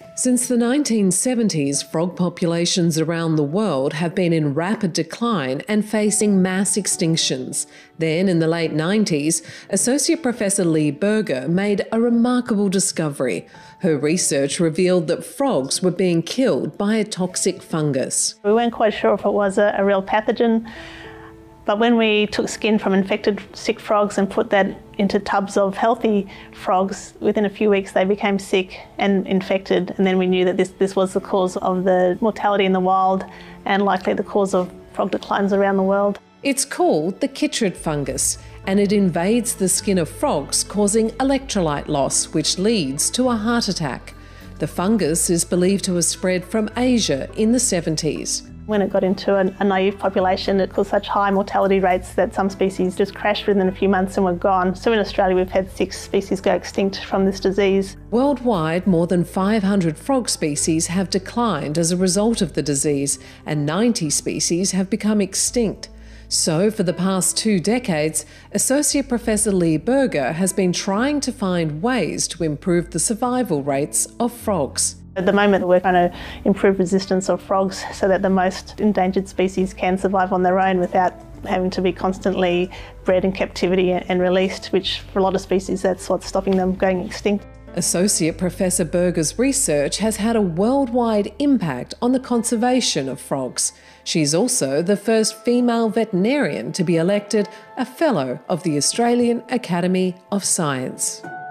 Since the 1970s, frog populations around the world have been in rapid decline and facing mass extinctions. Then, in the late 90s, Associate Professor Berger made a remarkable discovery. Her research revealed that frogs were being killed by a toxic fungus. We weren't quite sure if it was a real pathogen, but when we took skin from infected sick frogs and put that into tubs of healthy frogs, within a few weeks they became sick and infected, and then we knew that this was the cause of the mortality in the wild and likely the cause of frog declines around the world. It's called the chytrid fungus, and it invades the skin of frogs, causing electrolyte loss, which leads to a heart attack. The fungus is believed to have spread from Asia in the 70s. When it got into a naive population, it caused such high mortality rates that some species just crashed within a few months and were gone. So in Australia, we've had 6 species go extinct from this disease. Worldwide, more than 500 frog species have declined as a result of the disease, and 90 species have become extinct. So, for the past 2 decades, Associate Professor Berger has been trying to find ways to improve the survival rates of frogs. At the moment, we're trying to improve resistance of frogs so that the most endangered species can survive on their own without having to be constantly bred in captivity and released, which for a lot of species, that's what's stopping them going extinct. Associate Professor Berger's research has had a worldwide impact on the conservation of frogs. She's also the first female veterinarian to be elected a Fellow of the Australian Academy of Science.